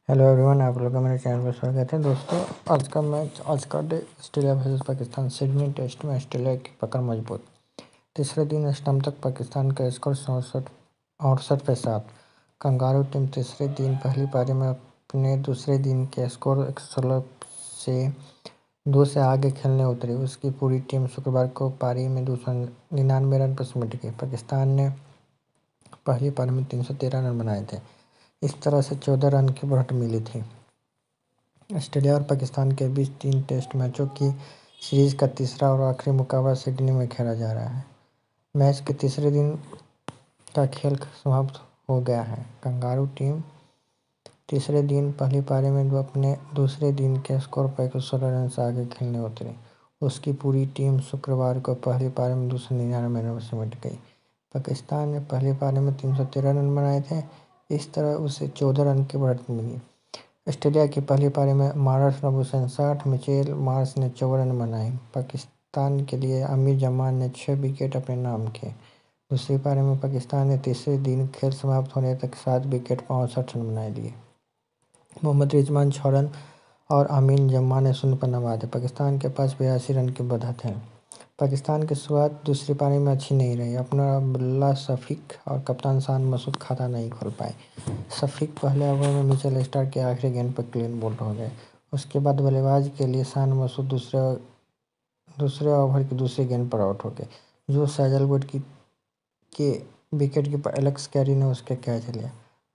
Hello everyone, आप लोगों का मेरे चैनल पर स्वागत है। दोस्तों, आज का मैच, आज का day Australia versus Pakistan. Sydney test में ऑस्ट्रेलिया की पकड़ मजबूत। तीसरे दिन स्टंप तक पाकिस्तान का स्कोर 67 पे 7। कंगारू टीम तीसरे दिन पहली पारी में अपने दूसरे दिन के स्कोर 116 से 2 से आगे खेलने उतरी। उसकी पूरी टीम शुक्रवार को पारी में 299 रन पर सिमट गई। पाकिस्तान ने पहली पारी में 313 रन बनाए थे। इस तरह से 14 रन की बढ़त मिली थी। ऑस्ट्रेलिया और पाकिस्तान के बीच 3 टेस्ट मैचों की सीरीज का तीसरा और आखिरी मुकाबला सिडनी में खेला जा रहा है। मैच के तीसरे दिन का खेल समाप्त हो गया है। कंगारू टीम तीसरे दिन पहली पारी में अपने दूसरे दिन के स्कोर पर 116 रन से आगे खेलने उतरी। उसकी पूरी टीम शुक्रवार को पहली पारी में 299 रन पर सिमट गई। पाकिस्तान ने पहली पारी में 313 रन बनाए थे। इस तरह उसे 14 रन की बढ़त मिली। ऑस्ट्रेलिया की पहली पारी में मार्श रबुसन 60, मिचेल मार्श ने 54 रन बनाए। पाकिस्तान के लिए आमिर जमान ने 6 विकेट अपने नाम किए। दूसरी पारी में पाकिस्तान ने तीसरे दिन खेल समाप्त होने तक 7 विकेट 65 रन बनाए लिए। मोहम्मद रिजवान 6 रन और आमिर जमान ने 0 पर नवाजे। पाकिस्तान के पास 82 रन की बढ़त है। पाकिस्तान की शुरुआत दूसरी पारी में अच्छी नहीं रही। ओपनर अब्दुल्ला शफीक और कप्तान शान मसूद खाता नहीं खोल पाए। शफीक पहले ओवर में मिचेल स्टार्क के आखिरी गेंद पर क्लीन बोल्ड हो गए। उसके बाद बल्लेबाज के लिए शान मसूद दूसरे ओवर की दूसरी गेंद पर आउट हो गए, जो सैजलवुड के विकेटकीपर एलेक्स कैरी ने उसके कैच लिया।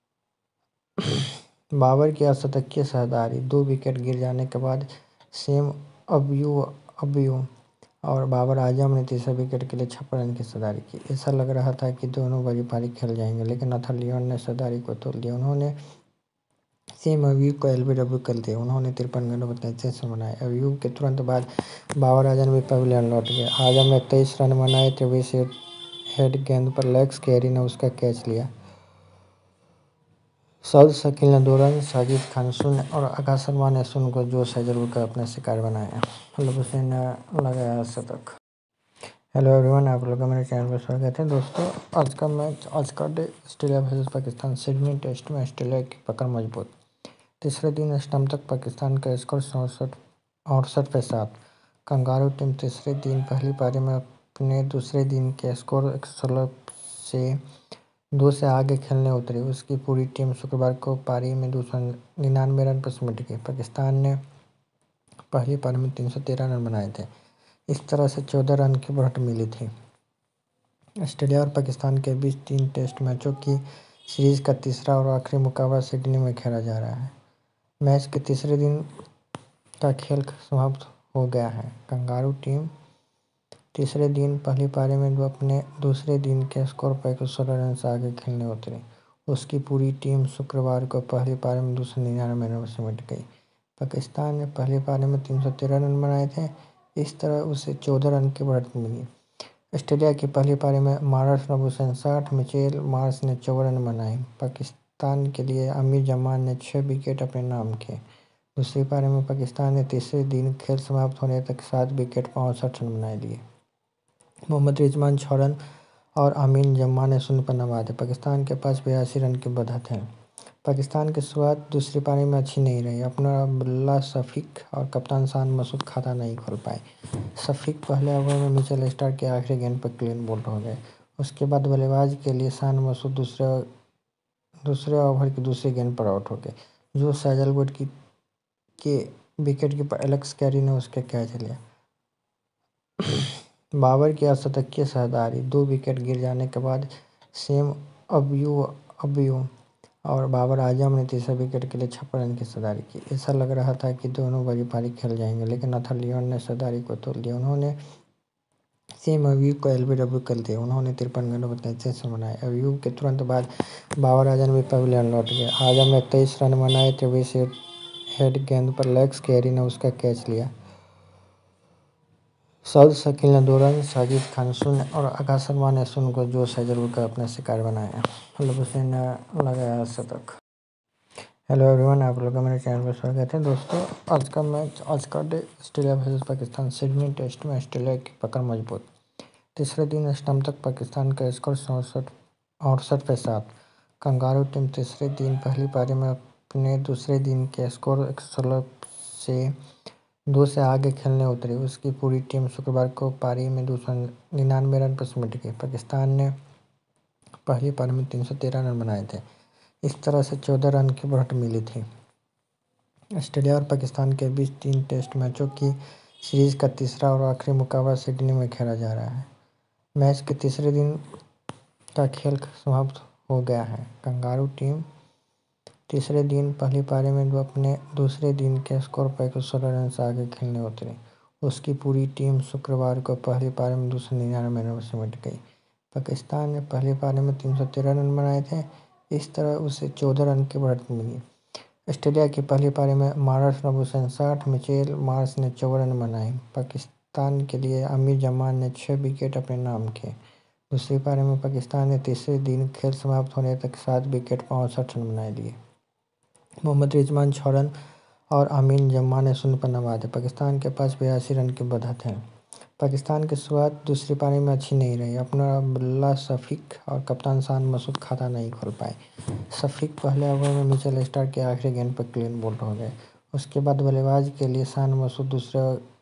बाबर की अशतकीय शहदारी। 2 विकेट गिर जाने के बाद सेम अब्यू और बाबर आजम ने तीसरे विकेट के लिए 56 रन की शहदारी की। ऐसा लग रहा था कि दोनों बड़ी पारी खेल जाएंगे, लेकिन नाथन लियोन ने शहदारी को तोड़ दिया। उन्होंने सेम अब्यूब को एलबीडब्ल्यू कर दिया। उन्होंने 53 गेंदों पर 33 रन बनाए। अब्यूब के तुरंत बाद बाबर आजम भी पवेलियन लौट गए। आजम ने 23 रन बनाए थे। विश हेड गेंद पर एलेक्स कैरी ने उसका कैच लिया। सऊद शकील ने 2 रन, साजिद खान 0 और आकाश शर्मा ने 0 को जो सैजलवुड का अपना शिकार बनाया। हुसैन ने लगाया शतक। हेलो एवरीवन, आप लोगों का मेरे चैनल पर स्वागत है। दोस्तों, आज का मैच, आज का day Australia versus Pakistan. Sydney test में ऑस्ट्रेलिया की पकड़ मजबूत। तीसरे दिन स्टंप तक पाकिस्तान का स्कोर 68 पे 7। कंगारू टीम तीसरे दिन पहली पारी में अपने दूसरे दिन के स्कोर 116 से 2 से आगे खेलने उतरी। उसकी पूरी टीम शुक्रवार को पारी में 299 रन पर सिमट गई। पाकिस्तान ने पहली पारी में 313 रन बनाए थे। इस तरह से 14 रन की बढ़त मिली थी। ऑस्ट्रेलिया और पाकिस्तान के बीच 3 टेस्ट मैचों की सीरीज का तीसरा और आखिरी मुकाबला सिडनी में खेला जा रहा है। मैच के तीसरे दिन का खेल समाप्त हो गया है। कंगारू टीम तीसरे दिन पहली पारी में अपने दूसरे दिन के स्कोर पर 116 रन से आगे खेलने उतरी। उसकी पूरी टीम शुक्रवार को पहली पारी में 299 रन पर सिमट गई। पाकिस्तान ने पहली पारी में 313 रन बनाए थे। इस तरह उसे 14 रन की बढ़त मिली। ऑस्ट्रेलिया की पहली पारी में मार्श रबुसन 60, मिचेल मार्श ने 54 रन बनाए। पाकिस्तान के लिए आमिर जमान ने 6 विकेट अपने नाम किए। दूसरी पारी में पाकिस्तान ने तीसरे दिन खेल समाप्त होने तक 7 विकेट 65 रन बनाए लिए। मोहम्मद रिजवान 6 रन और आमिर जमान ने 0 पर नवाजे। पाकिस्तान के पास 82 रन की बढ़त है। पाकिस्तान की शुरुआत दूसरी पारी में अच्छी नहीं रही। ओपनर अब्दुल्ला शफीक और कप्तान शान मसूद खाता नहीं खोल पाए। शफीक पहले ओवर में मिचेल स्टार्क के आखिरी गेंद पर क्लीन बोल्ड हो गए। उसके बाद बल्लेबाज के लिए शान मसूद दूसरे ओवर की दूसरी गेंद पर आउट हो गए, जो सैजलवुड के विकेटकीपर एलेक्स कैरी ने उसके कैच लिया। बाबर की अशतकीय शहदारी। 2 विकेट गिर जाने के बाद सेम अब्यू और बाबर आजम ने तीसरे विकेट के लिए 56 रन की शहदारी की। ऐसा लग रहा था कि दोनों बड़ी पारी खेल जाएंगे, लेकिन नाथन लियोन ने शहदारी को तोड़ दिया। उन्होंने सेम अब्यूब को एलबीडब्ल्यू कर दिया। उन्होंने 53 गेंदों पर 33 रन बनाए। अब्यूब के तुरंत बाद बाबर आजम भी पवेलियन लौट गए। आजम ने 23 रन बनाए थे। विश हेड गेंद पर एलेक्स कैरी ने उसका कैच लिया। सऊद शकील ने 2 रन, साजिद खान 0 और आकाश शर्मा ने 0 को जो सैजलवुड का अपना शिकार बनाया। हुसैन ने लगाया शतक। हेलो एवरीवन, आप लोगों का मेरे चैनल पर स्वागत है। दोस्तों, आज का मैच, आज का day Australia versus Pakistan. Sydney test में ऑस्ट्रेलिया की पकड़ मजबूत। तीसरे दिन स्टंप तक पाकिस्तान का स्कोर 68 पे 7। कंगारू टीम तीसरे दिन पहली पारी में अपने दूसरे दिन के स्कोर 116 से 2 से आगे खेलने उतरी। उसकी पूरी टीम शुक्रवार को पारी में 299 रन पर सिमट गई। पाकिस्तान ने पहली पारी में 313 रन बनाए थे। इस तरह से 14 रन की बढ़त मिली थी। ऑस्ट्रेलिया और पाकिस्तान के बीच 3 टेस्ट मैचों की सीरीज का तीसरा और आखिरी मुकाबला सिडनी में खेला जा रहा है। मैच के तीसरे दिन का खेल समाप्त हो गया है। कंगारू टीम तीसरे दिन पहली पारी में अपने दूसरे दिन के स्कोर पर 116 रन से आगे खेलने उतरी। उसकी पूरी टीम शुक्रवार को पहली पारी में 299 रन सिमट गई। पाकिस्तान ने पहली पारी में 313 रन बनाए थे। इस तरह उसे 14 रन की बढ़त मिली। ऑस्ट्रेलिया की पहली पारी में मार्श ने 59, मिचेल मार्श ने 54 रन बनाए। पाकिस्तान के लिए आमिर जमान ने 6 विकेट अपने नाम किए। दूसरी पारी में पाकिस्तान ने तीसरे दिन खेल समाप्त होने तक 7 विकेट 65 रन बना लिए। मोहम्मद रिजवान 6 रन और आमिर जमान ने 0 पर नवाजे। पाकिस्तान के पास 82 रन की बढ़त है। पाकिस्तान की शुरुआत दूसरी पारी में अच्छी नहीं रही। ओपनर अब्दुल्ला शफीक और कप्तान शान मसूद खाता नहीं खोल पाए। शफीक पहले ओवर में मिचेल स्टार्क के आखिरी गेंद पर क्लीन बोल्ड हो गए। उसके बाद बल्लेबाजी के लिए शान मसूद दूसरे